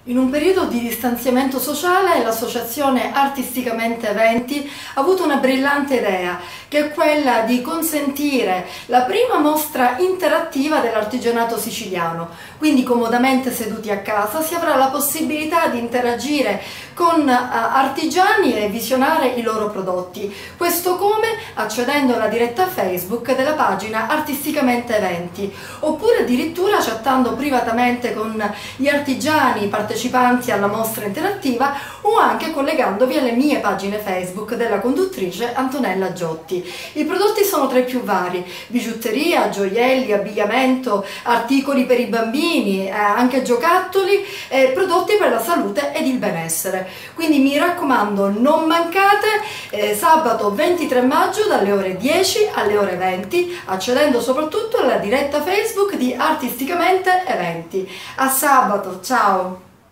In un periodo di distanziamento sociale, l'associazione Artisticamente Eventi ha avuto una brillante idea, che è quella di consentire la prima mostra interattiva dell'artigianato siciliano. Quindi, comodamente seduti a casa, si avrà la possibilità di interagire con artigiani e visionare i loro prodotti. Questo come? Accedendo alla diretta Facebook della pagina Artisticamente Eventi, oppure addirittura chattando privatamente con gli artigiani partecipanti alla mostra interattiva, o anche collegandovi alle mie pagine Facebook della conduttrice Antonella Giotti. I prodotti sono tra i più vari: bigiutteria, gioielli, abbigliamento, articoli per i bambini, anche giocattoli, prodotti per la salute ed il benessere. Quindi mi raccomando, non mancate, sabato 23 maggio dalle ore 10 alle ore 20, accedendo soprattutto alla diretta Facebook di Artisticamente Eventi. A sabato, ciao!